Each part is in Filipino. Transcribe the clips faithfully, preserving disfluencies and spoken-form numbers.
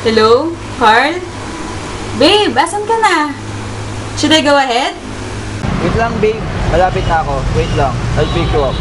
Hello? Carl? Babe, asan ka na? Should I go ahead? Wait lang, babe. Malapit na ako. Wait lang. I'll pick you up.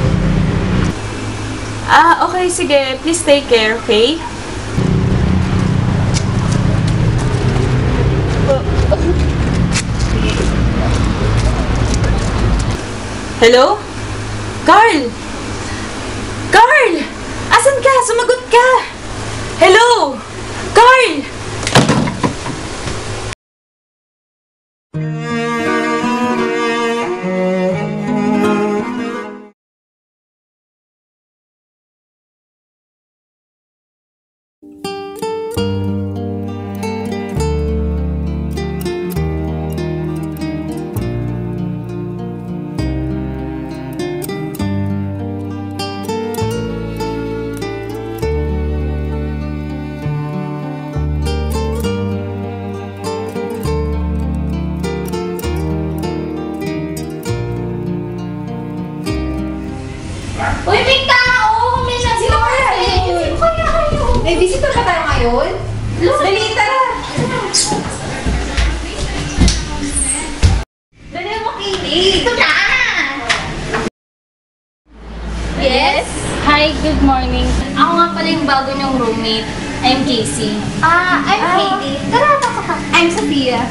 Ah, okay, sige. Please take care, okay? Hello? Carl! Carl! Asan ka? Sumagot ka! Hello? Carl! Uy, may tao! May nag-order! Sino kaya kayo? May visitor ba tayo ngayon? Dali, tara! Dali mo, Katie! Ito na! Yes? Hi, good morning. Ako nga pala yung bago niyong roommate. I'm Casey. Ah, I'm Katie. Tara, pasok ka. I'm Sophia.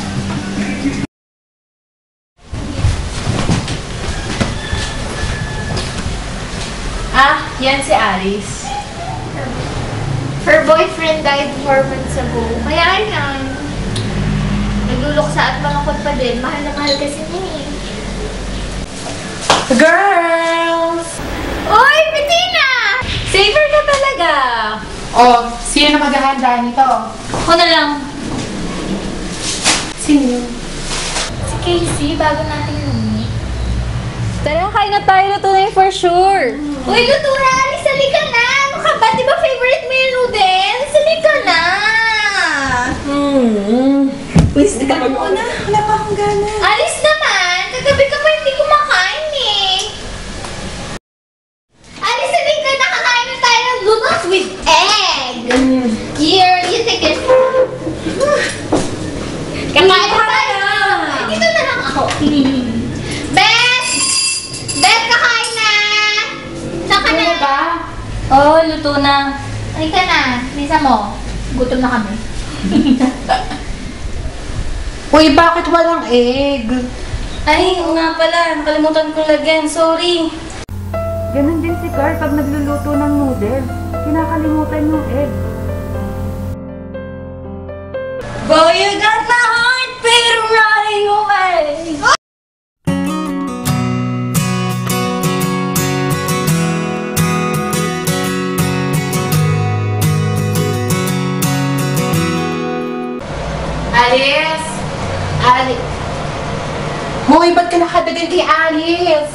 Ah, yan si Alice. Her boyfriend died four months ago. Kaya yan. Nagluluksa at malungkot pa din. Mahal na mahal kasi niya eh. Girls! Uy, Bettina! Saver ka talaga! Oh, sino na maghahanda nito? Ako na lang. Sino yun? Si Casey, bago nating roommate. Tara, kain na tayo. Luto na yun for sure. Uy, luto na! Alice, halika na! Ano ka ba? Di ba favorite mo yung noodles? Halika na! Hmm. Please, nagkaroon ko na. Wala pa akong gana. Alice naman! Kagabi ka pa hindi kumakain eh! Alice, halika na! Kakain na tayo ng noodles with egg! Here, you take it. Kakain na tayo! Ay, dito na lang ako. Beth! Beth, kakain na! Saan ka na? ba? Oo, oh, luto na. Halika na. Misa mo. Gutom na kami. Uy, bakit walang egg? Ay, oo nga pala. Nakalimutan kong lagyan. Sorry. Ganon din si Carl pag nagluluto ng noodles. Kinakalimutan yung egg. Boy, you got my heart beating running away. Alice! Alice! Hoy, ba't ka nakadagan kay Alice?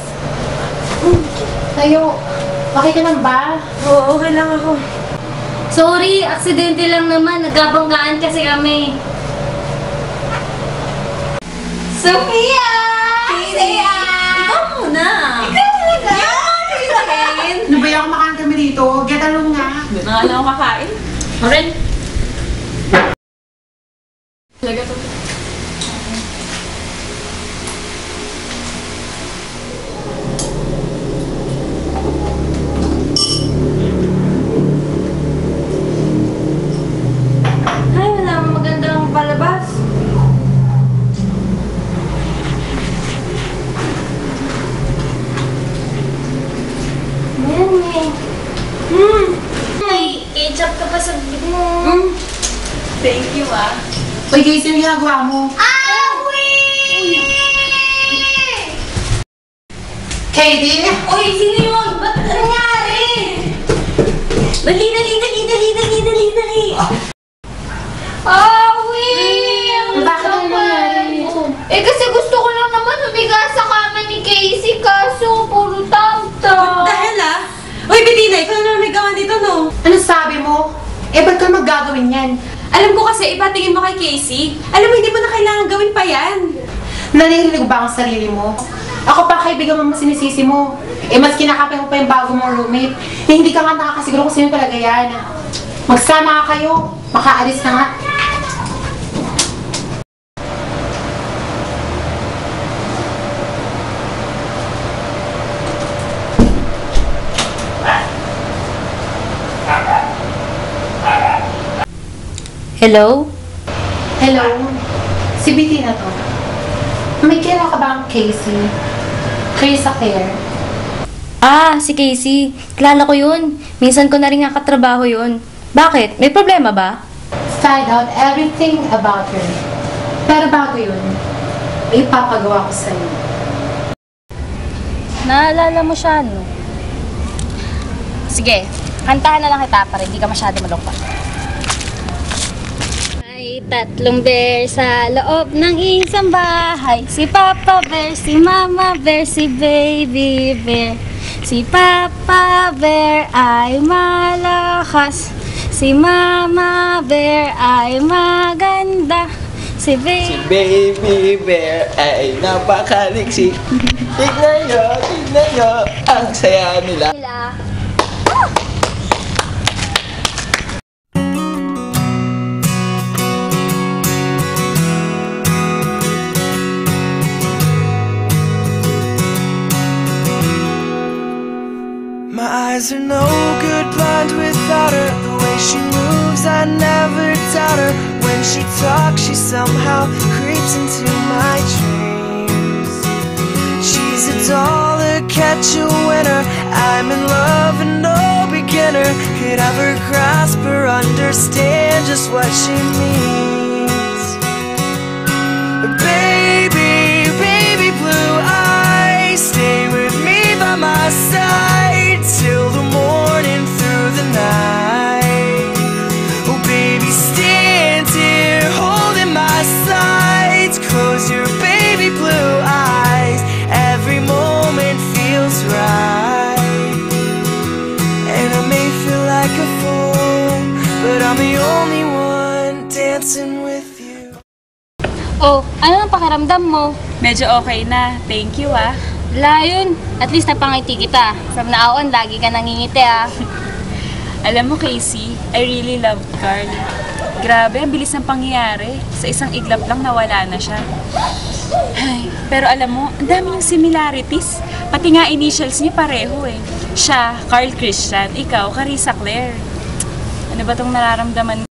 Tayo, okay ka lang ba? Oo, okay lang ako. Sorry, aksidente lang naman. Nagkabanggaan kasi kami. Sophia! Sophia! Ikaw muna. Ikaw talaga? Ano ba yung kumakain kami dito? Get along nga. Doon na nga lang ako kakain. Alright. Talaga to. Ay, wala akong magandang palabas. Ayan eh. Hmm. May ketchup ka pa sa bibig mo. Mm. Thank you, ah. Uy, guys, yung ginagawa mo? Awi! Katie? Uy, sino yun? Ba't nangyari? Dali, dali, dali, dali, dali, dali, dali. Awi! Ang Bakit ano nangyari? Eh kasi gusto ko lang naman humiga sa kama ni Casey kaso puro tamta. Dahil ah. Uy, Bettina, ikaw na naman may gawa dito, no? Ano sabi mo? Eh, ba't ka magagawin yan? Alam ko kasi, ipatingin mo kay Casey. Alam mo, hindi mo na kailangan gawin pa yan. Naririnig ba ang sarili mo? Ako pa kaibigan mo, mas sinisisi mo. Eh, mas kinakapin mo pa yung bago mong roommate. Eh, hindi ka nga nakakasiguro kung sino talaga yan. Magsama ka kayo. Makaalis na nga. Hello? Hello? Si Betty na to. May kailan ka bang Casey? Carissa Claire? Ah, si Casey. Kilala ko yun. Minsan ko na rin nga katrabaho yun. Bakit? May problema ba? Find out everything about her. Pero bago yun, ipapagawa ko sa'yo. Naalala mo siya, no? Sige, kantahan na lang kita para hindi ka masyado malungkot. May tatlong bear sa loob ng isang bahay. Si Papa Bear, si Mama Bear, si Baby Bear. Si Papa Bear ay malakas. Si Mama Bear ay maganda. Si Si Baby... Baby Bear ay napakaliksi. Tignan nyo, tignan nyo, ang saya nila. My eyes are no good, blind without her. The way she moves, I never doubt her. When she talks, she somehow creeps into my dreams. She's a doll, a catch a winner. I'm in love and no beginner could ever grasp or understand just what she means. Baby, baby blue eyes, stay with me by my side till the morning through the night. Oh baby, stand here holding my sides. Close your baby blue eyes. Every moment feels right. And I may feel like a fool, but I'm the only one dancing with you. Oh, ano ang pakiramdam mo? Medyo okay na. Thank you, ah. Wala yun. At least napangiti kita. From now on, lagi ka nangingiti ah. Alam mo, Casey, I really love Carl. Grabe, ang bilis ng pangyayari. Sa isang iglap lang nawala na siya. Ay, pero alam mo, ang dami ng similarities. Pati nga initials niya pareho eh. Siya, Carl Christian. Ikaw, Carissa Claire. Ano ba tong nararamdaman mo?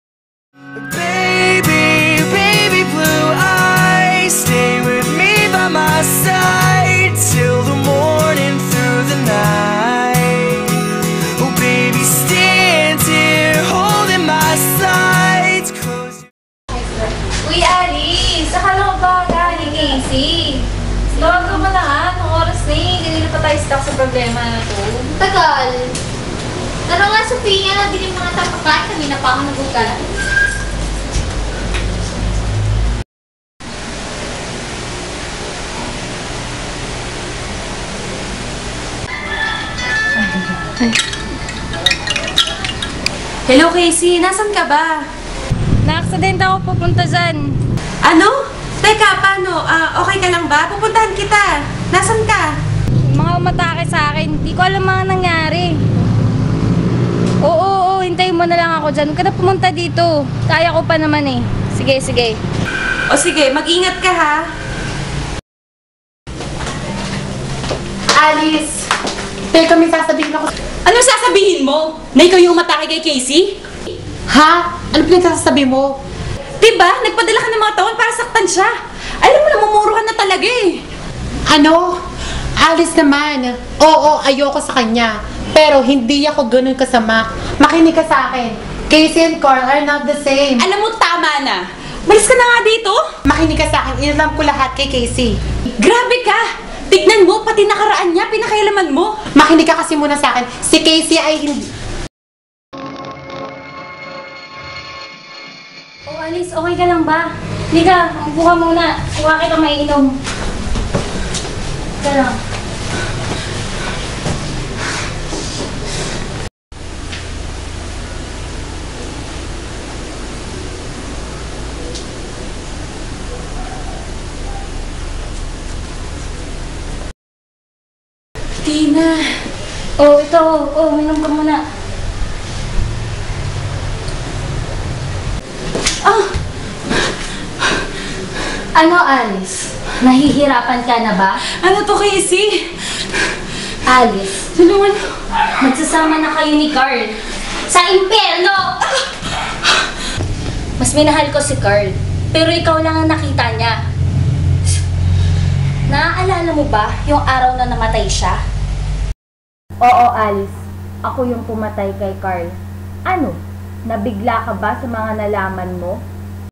Baby, baby blue eyes, stay with me by my side till the morning through the night. Oh baby, stand here holding my sides. Close your Uy, Alice! Akala ko ba galing Casey? Tawag ka ba na nga? Anong oras na eh? Hindi na pa tayo stuck sa problema na to. Tagal. Tara nga, Sophia, nabili mga tapakain. Kanina pa ako nagugal. Hello, Casey. Nasaan ka ba? Na-accident ako pupunta dyan. Ano? Teka, paano? Ah, okay ka lang ba? Pupuntahan kita. Nasaan ka? Mga umatake sa akin. Di ko alam mga nangyari. Oo, oo, hintayin mo na lang ako dyan. Huwag ka na pumunta dito. Kaya ko pa naman eh. Sige, sige. O sige, mag-ingat ka ha. Alice! Teka, may sasabihin ako. Ano sasabihin mo? Na ikaw yung umatake kay Casey? Ha? Ano pinagsasabi mo? Diba? Nagpadala ka ng mga tawon para saktan siya. Alam mo, namumuro ka na talaga eh. Ano? Alice naman. Oo, ayoko sa kanya. Pero hindi ako ganun kasama. Makinig ka sa akin. Casey and Carl are not the same. Alam mo, tama na. Malis ka na nga dito. Makinig ka sa akin. Inalam ko lahat kay Casey. Grabe ka! Tignan mo, pati nakaraan niya, pinakailaman mo. Makinig ka kasi muna sa akin. Si Casey ay hindi... Oh, Alice, okay ka lang ba? Liga, upo ka muna. Kuha kita maiinom. Ka lang. Tina. Oh, ito. Oh, minom ka muna. Ah! Ano, Alice? Nahihirapan ka na ba? Ano to, Casey? Alice, Tulungan. magsasama na kayo ni Carl sa impyerno! Mas minahal ko si Carl, pero ikaw lang ang nakita niya. Naaalala mo ba yung araw na namatay siya? Oo, Alice. Ako yung pumatay kay Carl. Ano? Nabigla ka ba sa mga nalaman mo?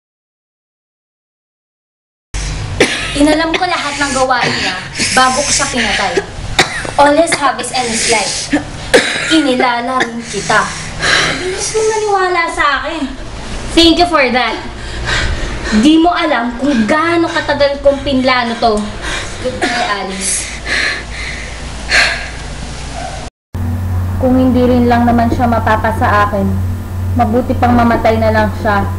Inalam ko lahat ng gawain niya bago ko siya pinatay. All his habits and his life. Kinilala rin kita. Bilis mo maniwala sa akin. Thank you for that. Di mo alam kung gaano katagal kong pinlano to. Goodbye, Alice. Kung hindi rin lang naman siya mapapa sa akin, mabuti pang mamatay na lang siya